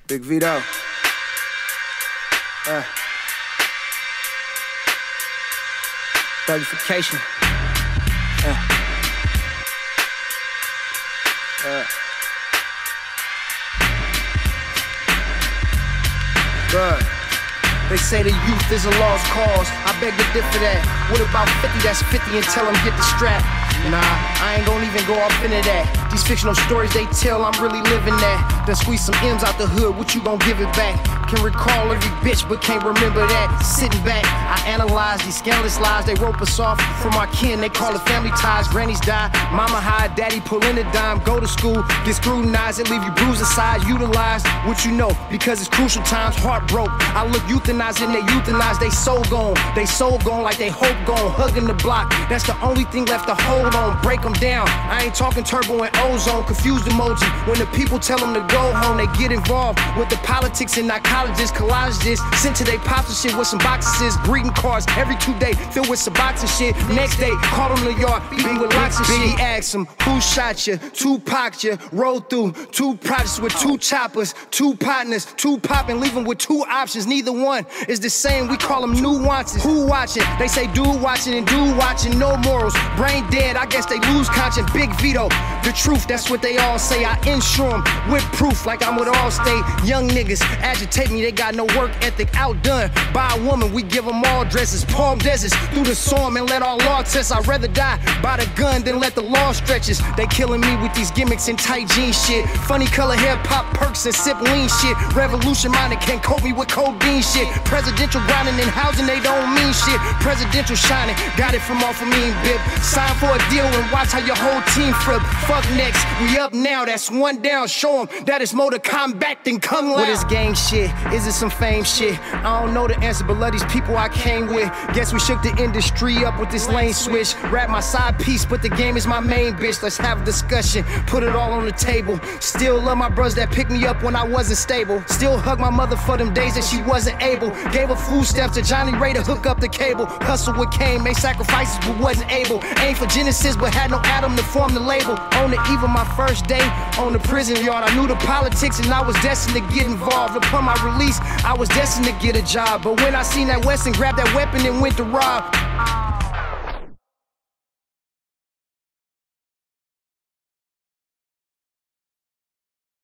Big Vito. Thuggification. Good. They say the youth is a lost cause. I beg to differ that. What about 50 that's 50 and tell them get the strap? Nah, I ain't gon' even go off into that. These fictional stories they tell, I'm really living that. Then squeeze some M's out the hood, what you gon' give it back? Can recall every bitch, but can't remember that. Sitting back, I analyze these scandalous lies. They rope us off from our kin, they call it family ties. Grannies die, mama hide, daddy pull in a dime. Go to school, get scrutinized and leave you bruised aside. Utilize what you know, because it's crucial times. Heart broke, I look euthanized and they euthanize. They soul gone like they hope gone. Hugging the block, that's the only thing left to hold on. Break them down, I ain't talking turbo and ozone. Confused emoji, when the people tell them to go home. They get involved with the politics and psychologists, collages sent to their pops and shit with some boxes, greeting cards every 2 days filled with some box and shit. Next day, call them to yard, beating with locks and shit. Ask them, who shot you? Tupac you, rolled through 2 projects with 2 choppers, 2 partners, 2 popping, leaving with 2 options. Neither one is the same, we call them nuances. Who watching? They say dude watching and dude watching, no morals. Brain dead, I guess they lose conscience. Big Vito, the truth, that's what they all say. I insure them with proof like I'm with Allstate. Young niggas agitate me, they got no work ethic. Outdone by a woman, we give them all dresses. Palm deserts through the storm and let all law tests. I'd rather die by the gun than let the law stretches. They killing me with these gimmicks and tight jean shit. Funny color hair, pop perks and sip lean shit. Revolution minded can't cope me with codeine shit. Presidential grinding and housing, they don't mean shit. Presidential shining, got it from off of me and bib. Sign for a deal and watch how your whole team flip. Fuck next, we up now, that's one down. Show them that it's more to combat than come loud. What is gang shit? Is it some fame shit? I don't know the answer, but love these people I came with. Guess we shook the industry up with this lane switch. Rap my side piece, but the game is my main bitch. Let's have a discussion, put it all on the table. Still love my brothers that picked me up when I wasn't stable. Still hug my mother for them days that she wasn't able. Gave her food stamps to Johnny Ray to hook up the cable. Hustle with Kane, made sacrifices but wasn't able. Aim for Genesis but had no Adam to form the label. On the eve of my first day on the prison yard, I knew the politics and I was destined to get involved. Upon my release, I was destined to get a job. But when I seen that Weston grab that weapon and went to rob,